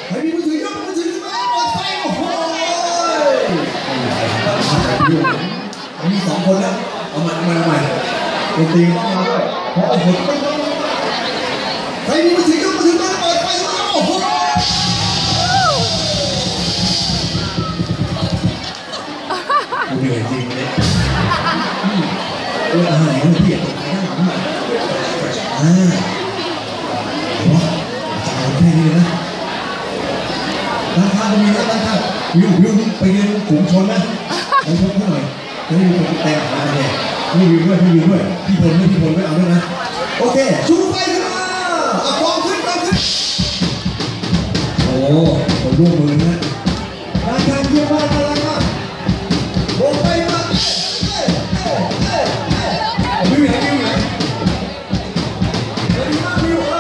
ใครมีมือถือยกมือถือขึ้นมาเปิดไฟโอ้โหมี2 คนแล้วเอาใหม่ดนตรีต้องมาด้วยเพราะโอ้โหใครมีมือถือยกมือถือมาเปิดไฟขึ้นมาโอ้โหเหนื่อยจริงเลยอาหารมันเปลี่ยนไปข้างหลังหน่อยแค่นี้นะด้านข้างก็มีนะด้านข้างวิวไปเรียนฝูงชนนะไปชมเขาหน่อยจะได้มีคนแต่งมาเนี่ยพี่วิวด้วยพี่พลไม่เอาด้วยนะโอเคชูไฟขึ้นมาปองขึ้นโอ้คนร่วมมือนะด้านข้างเยี่ยมมากโบกไปมาวิวไหนดีมากวิว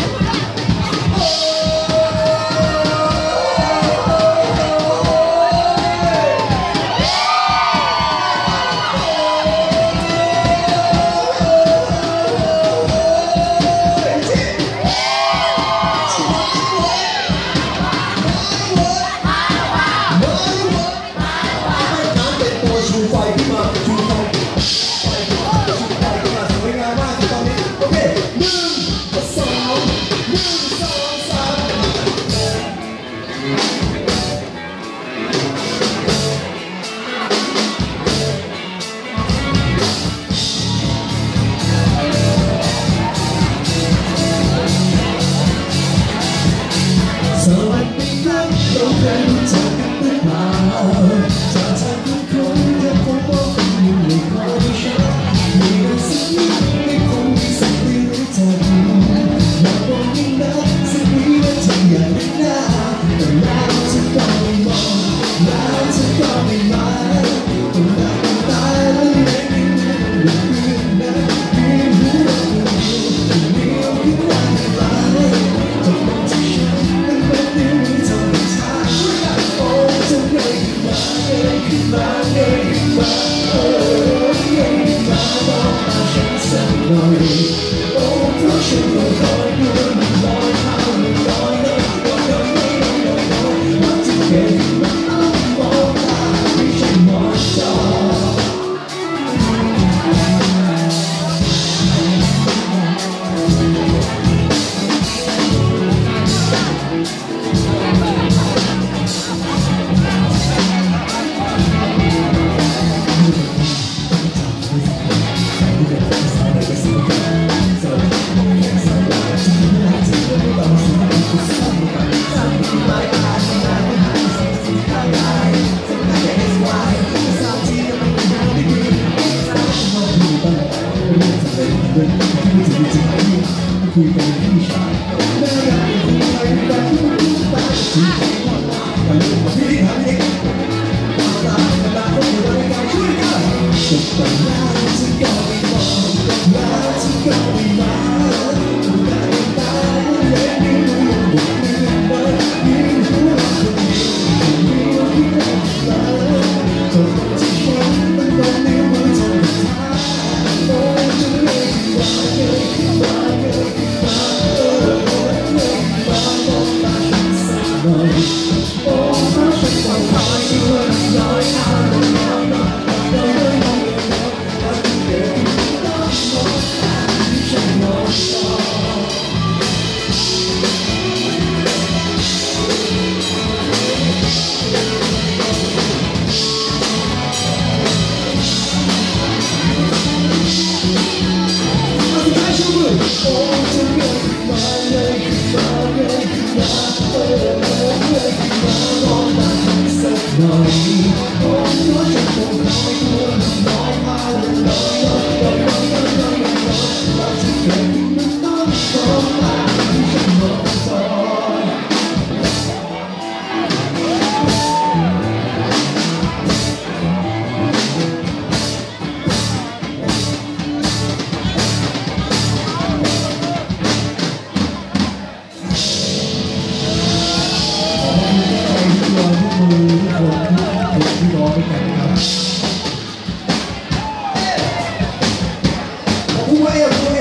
คุยกันที่ชายน่ารักคุยกันที่ตาสีกันพี่ถามเองตาต้องอยู่ในการช่วยกันสุดแต่แล้วฉันก็ไม่มองแล้วฉันก็ไม่มาตาเล่นนิ้วบุกมือมายิ้มหัวคนเดียวมีที่ไหนมาจนที่ฉันมันต้องนิ้วมือทำท่าโอ้จะเลยว่า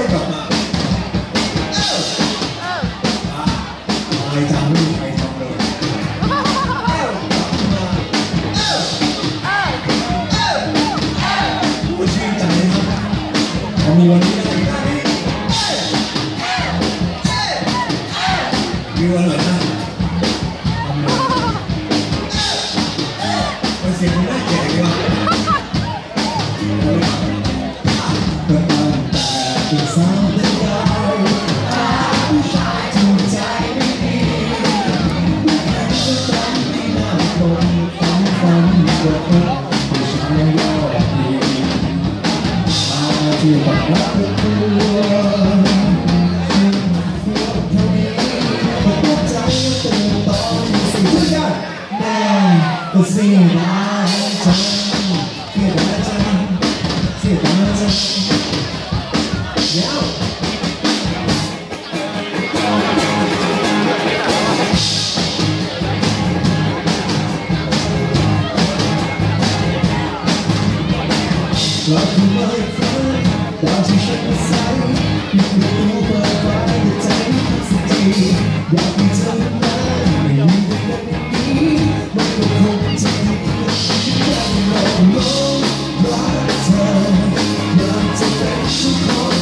ใครทำไม่มีใครทำเลยวิวอร่อยนะเสียงมันน่าแก่เลยว่ะก็ตั้งแต่เป็นสาวเด็กได้ผู้ชายถูกใจไม่ดีก็ต้องมีหน้าคนฝันว่าผู้ชายยอดดีมาที่บังคับตัวก็เสียดายจังเสียดายจังเสียดายจังยาวเราคือไม่ฝันดาวที่ฉันอาศัยอยู่ในตัวเปิดไฟในใจสักทีอยากให้เธอมาไม่มีวันนี้มันก็คงจะรักเธออยากจะเป็นทุกคน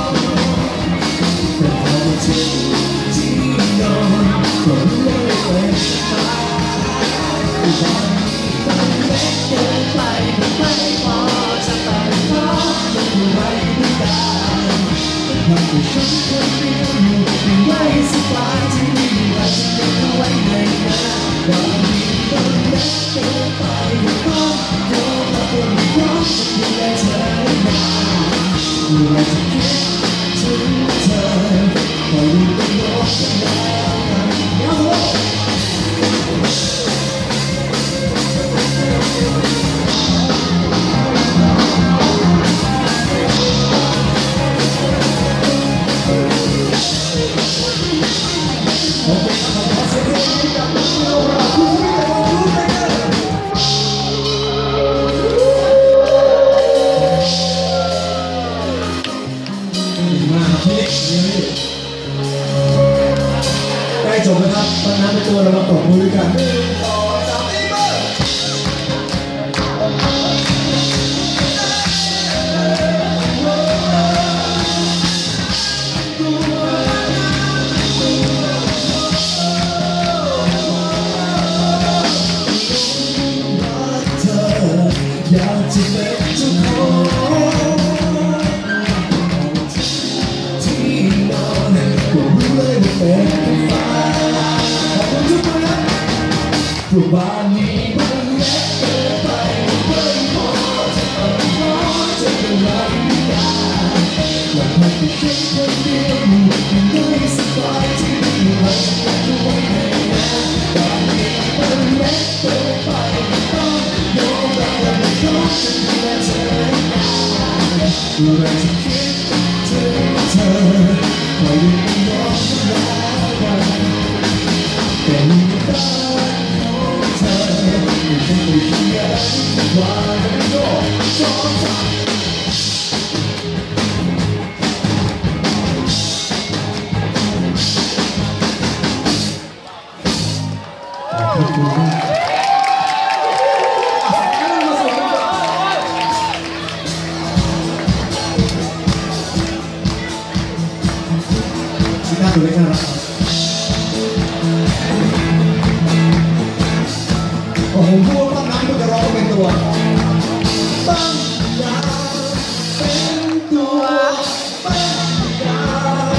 แต่พอมาถึงที่นอนก็รู้ว่าเป็นสบายวันนี้มันเล็กเกินไปไม่พอจะไปขอจะอยู่ไว้ไม่ได้ทำให้ฉันคนเดียวอยู่ไม่สบายที่นี่ว่าจะเก็บเอาไว้ในนาวันนี้มันเล็กเกินไปไม่พอดูแลเธอมาดูแลจะคิดถึงเธอพออยู่กับโลกแล้วกันใกล้จบแล้วครับตอนนั้นเป็นตัวเรามาตบมือกัน1 2 3อยากจะเป็นทุกคนที่นอนก็รู้เลยว่าเป็นฟ้าขอบคุณทุกคนนะทุกบ้านนี้มันเล็กเกินไปไม่พอจะขอจะเป็นไรไม่ได้อยากให้ฉันคนเดียวอยู่ไม่สบายที่นี่ว่าจะเป็นตัวเองนะบ้านนี้มันเล็กเกินไปต้องยอมรับว่าไม่ชอบจะดูแลเธอดูแลจะคิดถึงเธอคอยอยู่ในโลกแล้วเป็นบ้านของเธอไม่ใช่ตัวฉันยังว่าไม่โดนชอบเธอขอบคุณมากที่น่าดูเล็กน่ารักโอ้โหพูดตั้งนานก็จะร้องเป็นตัวตั้งยาวเป็นตัวตั้งยาว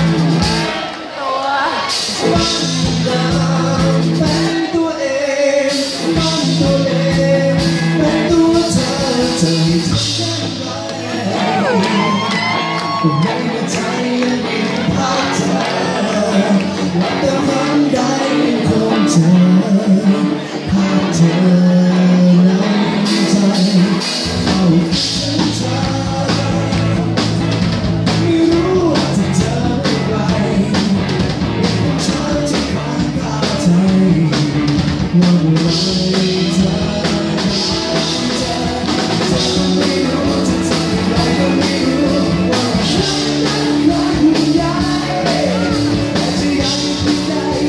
ตั้งยาวเป็นตัวเองตั้งตัวเองเป็นตัวเธอเธอที่ทำได้ไหมก็ไม่ในใจยังมีภาพเธอและแต่ความได้คงเจอภาพเธอในใจเอาฉันเธอไม่รู้ว่าจะเจออะไรเป็นฉันที่ค้างคาใจว่าเมื่อไรเธอไม่รู้จะทำอะไรก็ไม่รู้ว่าฉันนั้นรักไม่ได้แต่จะยังไม่ได้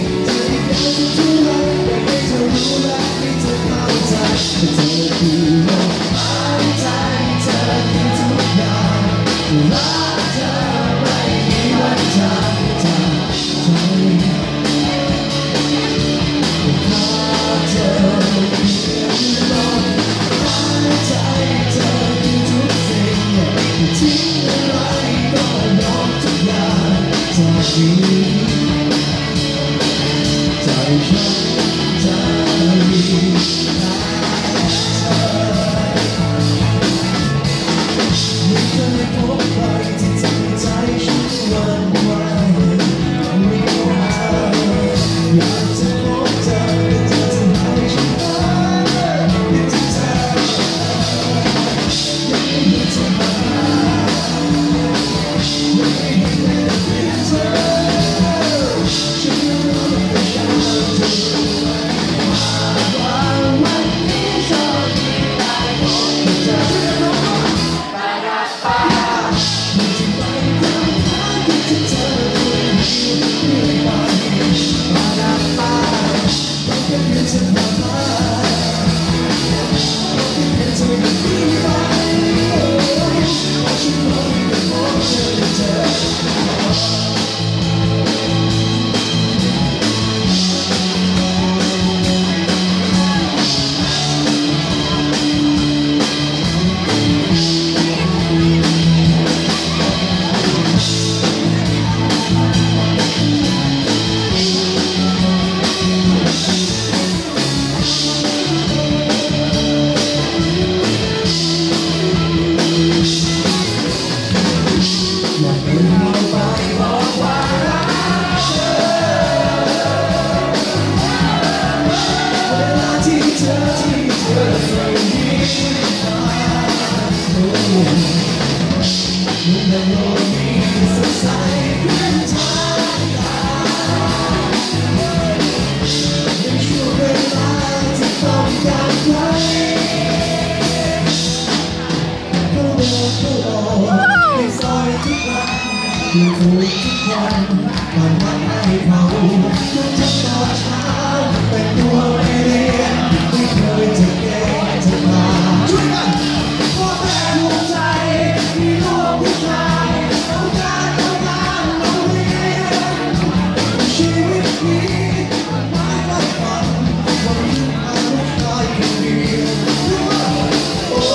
ดูถูกทุกคนตอนรักให้เขาทุกจังตอนเช้าเป็นตัวเองไม่เคยจะเก่งจะมาช่วยกันพ่อแม่หัวใจมีลูกผู้ชายต้องการต้องเรียนชีวิตนี้ไม่ได้ฝันวันนี้อาลูกชายคนเดียวโอ้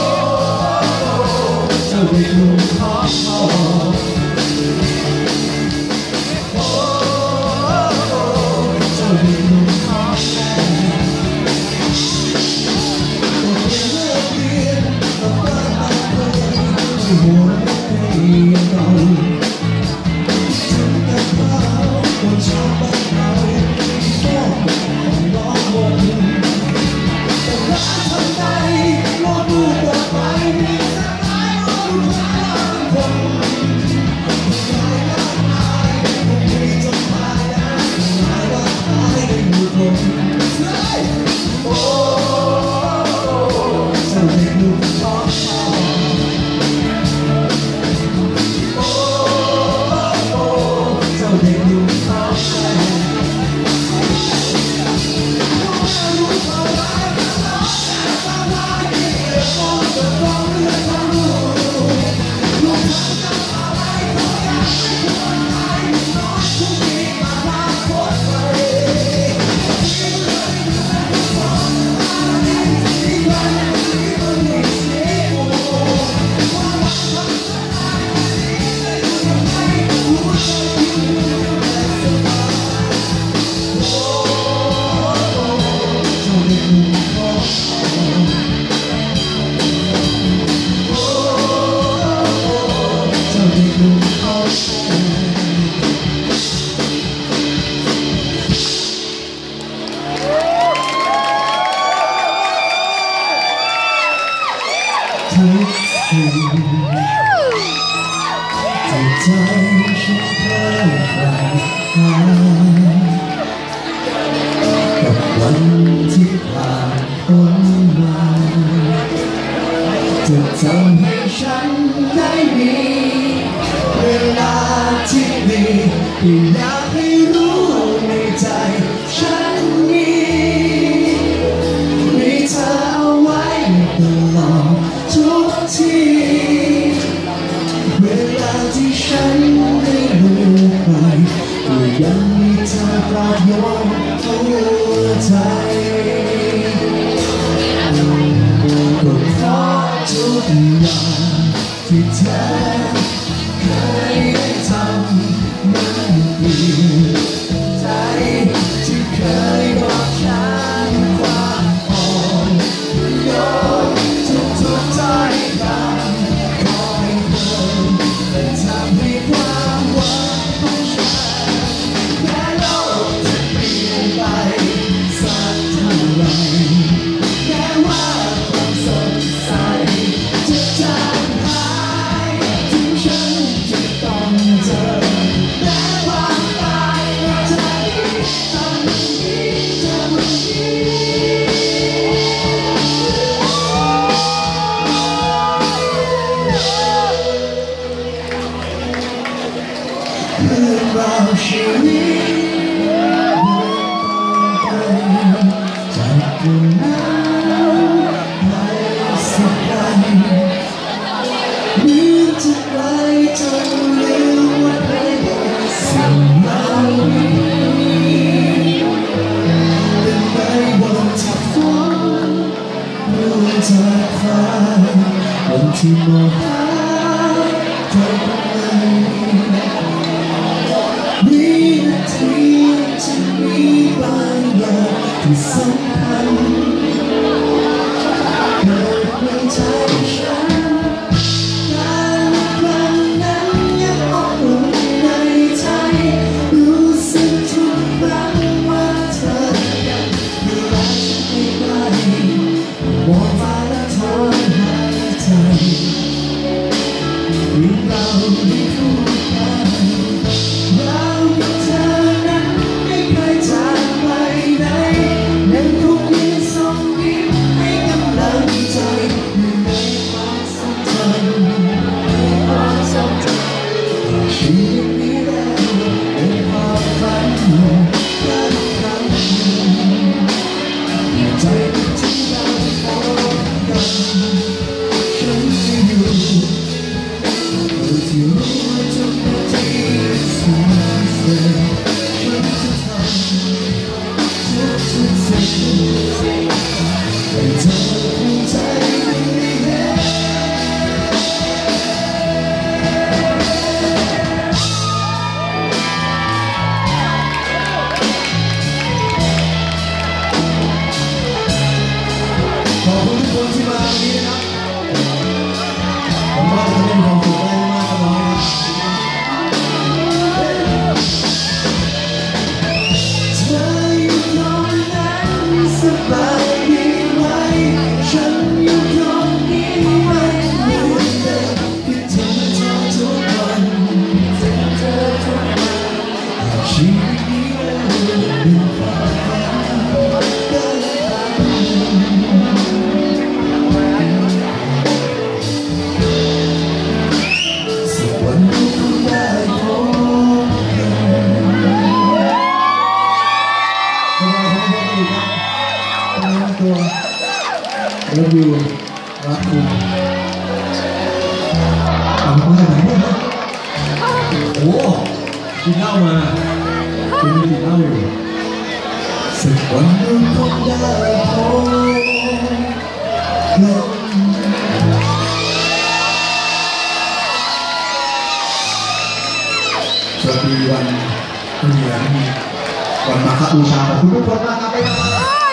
เจ้าเด็กหนุ่มขอพ่อทุกสิ่งที่ใจฉันเคยใฝ่หากับวันที่ผ่านพ้นมาจะทำให้ฉันได้มีเวลาที่ดีที่อยากให้รู้ในใจฉันมีเธอเอาไว้ตลอดทุกทีเวลาที่ฉันได้ลืมไปก็ยังมีเธอปลอบโยนหัวใจก็เพราะทุกอย่างที่เธอเคยทำมันเปลี่ยนใจที่เคยบอกฉันความอ่อนโยนทุกใจดำคอยเดินและทำให้ความหวังของฉันแม้โลกจะเปลี่ยนไปสักเท่าไรแม้ว่าความสดใสจะจางหายถึงฉันจะต้องเจอแม้ความตายจะทำให้เธอวันนี้เรื่องราวชีวิตเดินต่อไปจากคืนนั้นไม่สักวันเหมือนจะไกลจนลืมว่าเป็นสิ่งเหล่านี้เป็นไปบนที่ฝนดูจากฟ้าบนที่มองหาเธอวินาทีจะมีบางอย่างที่สำคัญเกิดในใจฉันการครั้งนั้นยังอบอุ่นในใจรู้สึกทุกครั้งว่าเธอยังดูแลฉันไม่ได้มองฟ้าและทนหายใจเรื่องเราได้คู่กันเรากับเธอนั้นไม่เคยจากไปไหนยังคตัวเลิฟยูรักคุณเอามาจากไหนเนี่ยโอ้กินเหล้ามาคุณมีกินเหล้าอยู่สักวันหนึ่งคงได้พบสวัสดีวันเหนือวันมาฆบูชาของคุณทุกคนมากครับ